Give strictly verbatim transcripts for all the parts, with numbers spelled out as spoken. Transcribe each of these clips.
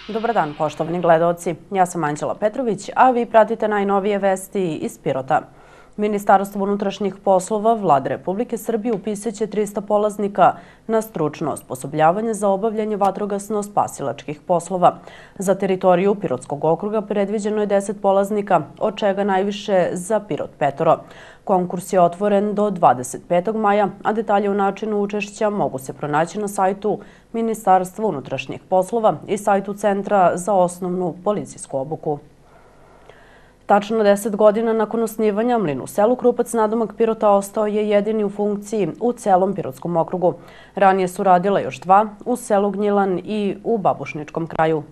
Dobar dan, poštovani gledaoci. Ja sam Anđela Petrović, a vi pratite najnovije vesti iz Pirota. Ministarstvo unutrašnjih poslova Vlade Republike Srbije upisaće trista polaznika na stručno osposobljavanje za obavljanje vatrogasno-spasilačkih poslova. Za teritoriju Pirotskog okruga predviđeno je deset polaznika, od čega najviše za Pirot petoro. Konkurs je otvoren do dvadeset petog maja, a detalje o načinu učešća mogu se pronaći na sajtu Ministarstva unutrašnjih poslova i sajtu Centra za osnovnu policijsku obuku. Tačno deset godina nakon osnivanja, mlin u selu Krupac nadomak Pirota ostao je jedini u funkciji u celom Pirotskom okrugu. Ranije su radila još dva, u selu Gnjilan i u Babušničkom kraju.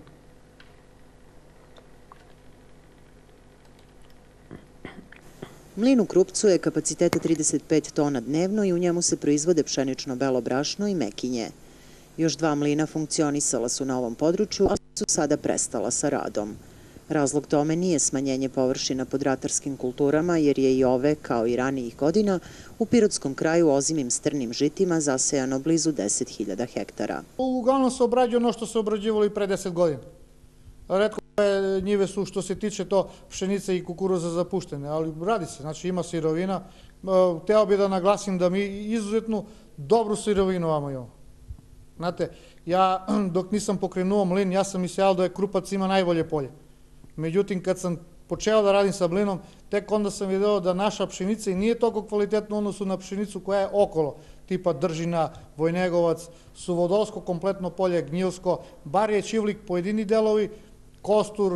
Mlin u Krupcu je kapaciteta trideset pet tona dnevno i u njemu se proizvode pšenično belo brašno i mekinje. Još dva mlina funkcionisala su na ovom području, ali su sada prestala sa radom. Razlog tome nije smanjenje površina pod ratarskim kulturama, jer je i ove, kao i ranijih godina, u Pirotskom kraju ozimim strnim žitima zasejano blizu deset hiljada hektara. Uglavnom se obrađuje ono što se obrađivalo i pre deset godina. Retko je njive su što se tiče to pšenice i kukuruza zapuštene, ali radi se, znači ima sirovina. Teo bih da naglasim da mi izuzetno dobru sirovinu vamo imamo. Znate, ja dok nisam pokrenuo mlin, ja sam mislio da je Krupac ima najbolje polje. Međutim, kad sam počeo da radim sa mlinom, tek onda sam video da naša pšenica i nije toliko kvalitetna u odnosu na pšenicu koja je okolo, tipa Držina, Vojnegovac, Suvodolsko, kompletno polje, Gnjilsko, Barje, Čivlik, pojedini delovi, Kostur,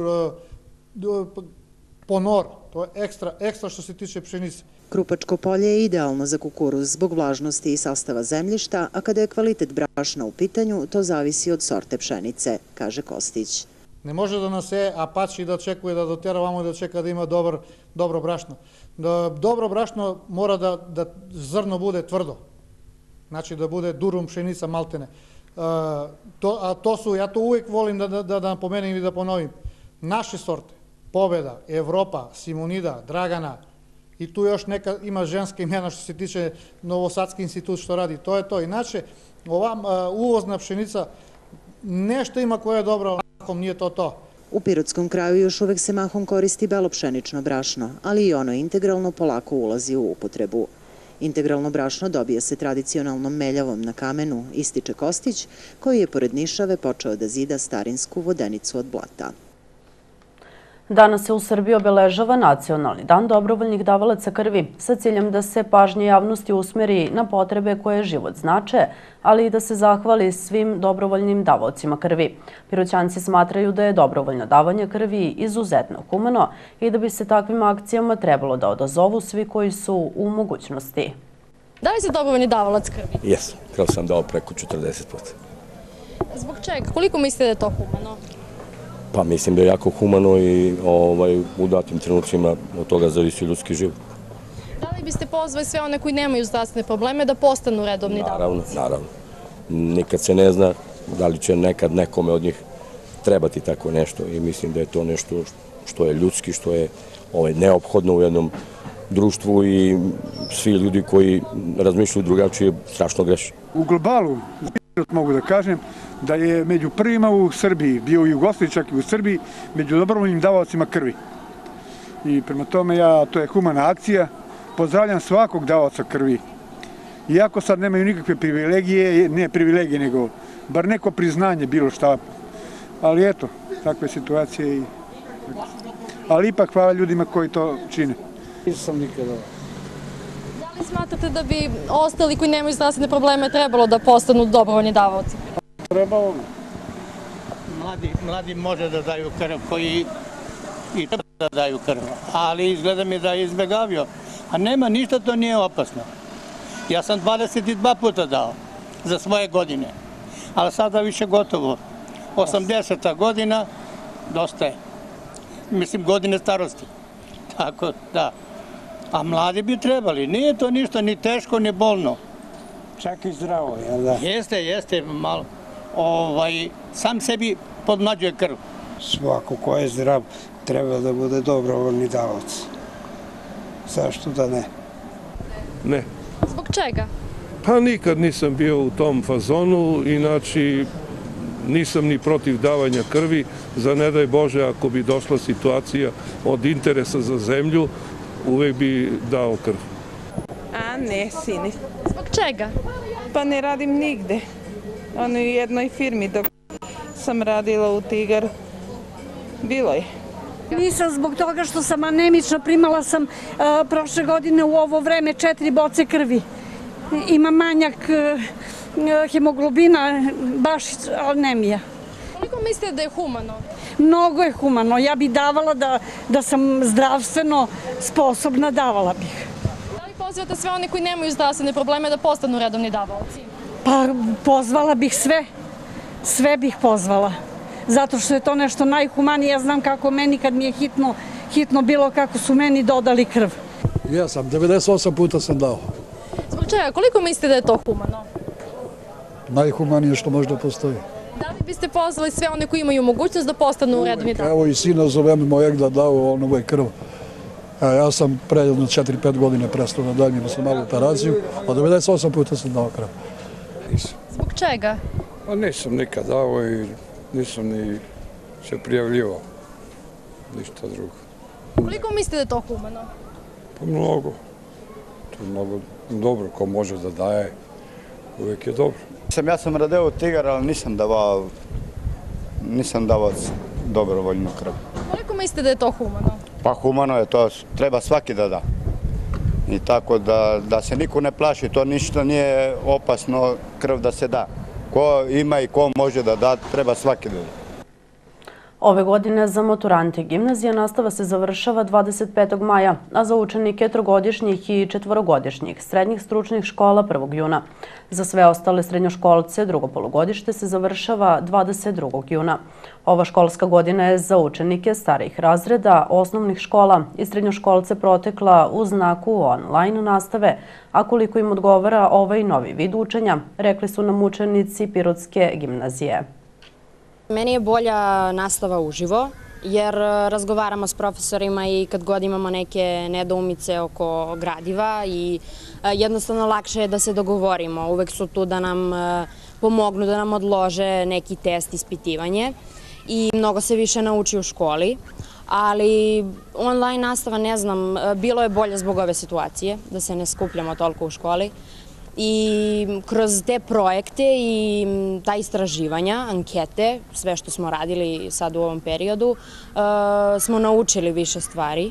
Ponor, to je ekstra, ekstra što se tiče pšenice. Krupačko polje je idealno za kukuruz zbog vlažnosti i sastava zemljišta, a kada je kvalitet brašna u pitanju, to zavisi od sorte pšenice, kaže Kostić. Ne može da naseje, a pači da očekuje da dotera vamo i da čeka da ima dobro brašno. Dobro brašno mora da zrno bude tvrdo. Znači da bude durum pšenica maltene. A to su, ja to uvijek volim da napomenem i da ponovim, naše sorte, Pobeda, Evropa, Simonida, Dragana i tu još neka ima ženska imena što se tiče Novosadski institut što radi. To je to. Inače, ova uvozna pšenica nešto ima koja je dobra, nije to to. U Pirotskom kraju još uvek se mahom koristi belo pšenično brašno, ali i ono integralno polako ulazi u upotrebu. Integralno brašno dobije se tradicionalnom meljavom na kamenu, ističe Kostić, koji je pored Nišave počeo da zida starinsku vodenicu od blata. Danas se u Srbiji obeležava Nacionalni dan dobrovoljnih davalaca krvi sa ciljem da se pažnja javnosti usmeri na potrebe koje život znače, ali i da se zahvali svim dobrovoljnim davaocima krvi. Piroćanci smatraju da je dobrovoljno davanje krvi izuzetno humano i da bi se takvim akcijama trebalo da odazovu svi koji su u mogućnosti. Da li si dobrovoljni davalac krvi? Jesam, krv sam dao preko četrdeset puta. Zbog čega? Koliko mislite da je to humano? Pa mislim da je jako humano i u datim trenucima od toga zavisi ljudski život. Da li biste pozvali sve one koji nemaju zdravstvene probleme da postanu redovni davalac? Naravno, naravno. Nikad se ne zna da li će nekad nekome od njih trebati tako nešto i mislim da je to nešto što je ljudski, što je neophodno u jednom društvu i svi ljudi koji razmišljaju drugačije strašno greše. U globalu mogu da kažem da je među prvima u Srbiji, bio u Jugoslaviji, čak i u Srbiji, među dobrovoljnim davaocima krvi. I prema tome, to je humana akcija. Pozdravljam svakog davaoca krvi. Iako sad nemaju nikakve privilegije, ne privilegije, nego bar neko priznanje, bilo šta. Ali eto, takve situacije. Ali ipak hvala ljudima koji to čine. Nisam nikada. Da li smatrate da bi ostali koji nemaju zdravstvene probleme trebalo da postanu dobrovoljni davaoci? Trebalo. Mladi može da daju krv, koji i treba da daju krv, ali izgleda mi da je izbjegavio. A nema ništa, to nije opasno. Ja sam dvadeset dva puta dao za svoje godine, ali sada više gotovo. osamdeseta godina, dosta je. Mislim, godine starosti. Tako, da. A mladi bi trebali. Nije to ništa ni teško, ni bolno. Čak i zdravo, jel da? Jeste, jeste, malo. Sam sebi podmlađuje krv. Svako ko je zdrav treba da bude dobrovoljni davac. Zašto da ne? Ne. Zbog čega? Pa nikad nisam bio u tom fazonu, inači nisam ni protiv davanja krvi, za ne daj Bože ako bi došla situacija od interesa za zemlju, uvek bi dao krv. A ne, sine. Zbog čega? Pa ne radim nigde. Ono u jednoj firmi dok sam radila u Tigaru. Bilo je. Nisam zbog toga što sam anemična, primala sam prošle godine u ovo vreme četiri boce krvi. Ima manjak hemoglobina, baš anemija. Koliko mislite da je humano? Mnogo je humano. Ja bih davala da sam zdravstveno sposobna, davala bih. Da li pozivate sve one koji nemaju zdravstvene probleme da postanu redovni davaoci? Pa pozvala bih sve. Sve bih pozvala. Zato što je to nešto najhumanije. Ja znam kako meni kad mi je hitno, hitno bilo, kako su meni dodali krv. Ja sam, devedeset osam puta sam dao. Zbog čega? Koliko mislite da je to humano? Najhumanije što možda postoji. Da li biste pozvali sve one koji imaju mogućnost da postanu redovni davaoci? Evo i sina zovem mojeg da dao ono krv. Ja sam pre jedno četiri pet godine prestao da dajem, imao sam malu operaciju, a devedeset osam puta sam dao krv. Zbog čega? Pa nisam nikad dao i nisam ni se prijavljivao. Ništa drugo. Koliko mislite da je to humano? Pa mnogo. To je mnogo dobro, ko može da daje, uvijek je dobro. Ja sam radio u Tigar, ali nisam davao, nisam davao dobrovoljnu krv. Koliko mislite da je to humano? Pa humano je to, treba svaki da da. I tako da se niko ne plaši, to ništa nije opasno krv da se da. Ko ima i ko može da da, treba svaki da da. Ove godine za maturante gimnazija nastava se završava dvadeset petog maja, a za učenike trogodišnjih i četvorogodišnjih srednjih stručnih škola prvog juna. Za sve ostale srednjoškolce drugo polugodište se završava dvadeset drugog juna. Ova školska godina je za učenike starijih razreda, osnovnih škola i srednjoškolce protekla u znaku online nastave, a koliko im odgovara ovaj novi vid učenja, rekli su nam učenici Pirotske gimnazije. Meni je bolja nastava uživo, jer razgovaramo s profesorima i kad god imamo neke nedoumice oko gradiva i jednostavno lakše je da se dogovorimo. Uvek su tu da nam pomognu, da nam odlože neki test, ispitivanje i mnogo se više nauči u školi. Ali online nastava, ne znam, bilo je bolje zbog ove situacije, da se ne skupljamo toliko u školi. I kroz te projekte i ta istraživanja, ankete, sve što smo radili sad u ovom periodu, smo naučili više stvari.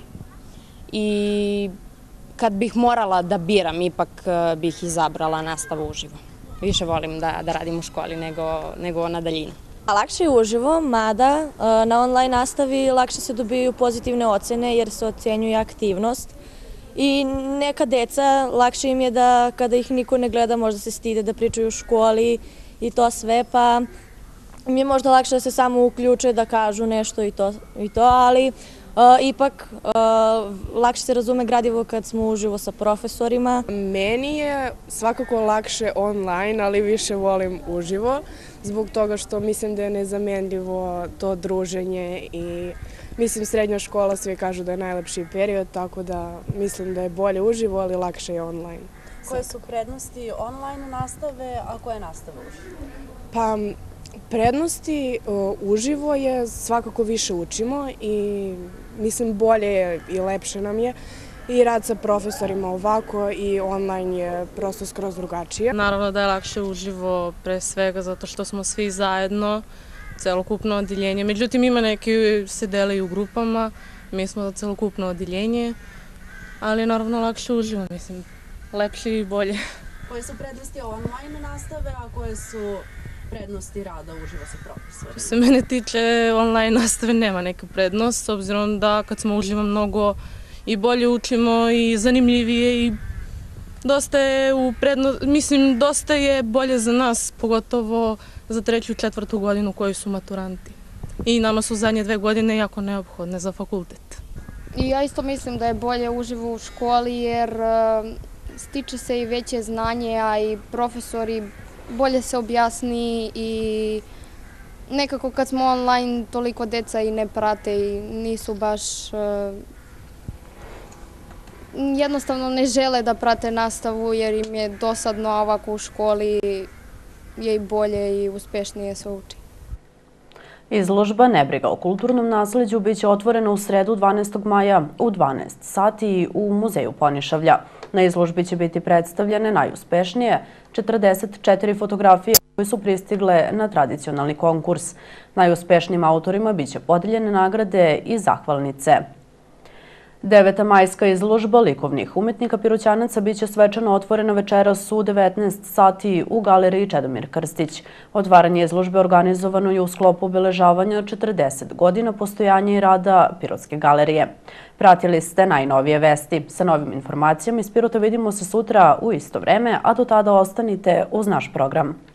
I kad bih morala da biram, ipak bih izabrala nastavu uživo. Više volim da radim u školi nego na daljinu. Lakše je uživo, mada na online nastavi lakše se dobijaju pozitivne ocene jer se ocenjuje aktivnost. I neka deca, lakše im je da kada ih niko ne gleda možda se stide da pričaju u školi i to sve, pa im je možda lakše da se samo uključe, da kažu nešto i to, ali ipak lakše se razume gradivo kad smo uživo sa profesorima. Meni je svakako lakše online, ali više volim uživo, zbog toga što mislim da je nezamenljivo to druženje i mislim, srednja škola, svi kažu da je najlepši period, tako da mislim da je bolje uživo, ali lakše je online. Koje su prednosti online nastave, a koje nastave uživo? Pa, prednosti uživo je svakako više učimo i mislim bolje je i lepše nam je. I rad sa profesorima ovako i online je prosto skroz drugačije. Naravno da je lakše uživo pre svega zato što smo svi zajedno, celokupno odeljenje. Međutim, ima neki se dele i u grupama, mi smo za celokupno odeljenje, ali naravno lakše uživo, mislim, lepše i bolje. Koje su prednosti online nastave, a koje su prednosti rada uživo sa profesorima? Što se mene tiče, online nastave nema neka prednost, s obzirom da kad smo uživo mnogo i bolje učimo i zanimljivije i dosta je u prednost, mislim, dosta je bolje za nas, pogotovo za treću i četvrtu godinu koji su maturanti. I nama su zadnje dve godine jako neophodne za fakultet. I ja isto mislim da je bolje uživo u školi jer stiče se i veće znanje, a i profesori bolje se objasni i nekako kad smo online toliko deca i ne prate i nisu baš, jednostavno ne žele da prate nastavu jer im je dosadno, a ovako u školi je i bolje i uspešnije se uči. Izložba Nebriga o kulturnom nasleđu biće otvorena u sredu dvanaestog maja u dvanaest sati u Muzeju Ponišavlja. Na izložbi će biti predstavljene najuspešnije četrdeset četiri fotografije koje su pristigle na tradicionalni konkurs. Najuspešnijim autorima biće podeljene nagrade i zahvalnice. Deveta majska izložba likovnih umetnika Piroćanaca biće svečano otvorena večeras u devetnaest sati u galeriji Čedomir Krstić. Otvaranje izložbe organizovano je u sklopu obeležavanja četrdeset godina postojanja i rada Pirotske galerije. Pratili ste najnovije vesti. Sa novim informacijama iz Pirota vidimo se sutra u isto vreme, a do tada ostanite uz naš program.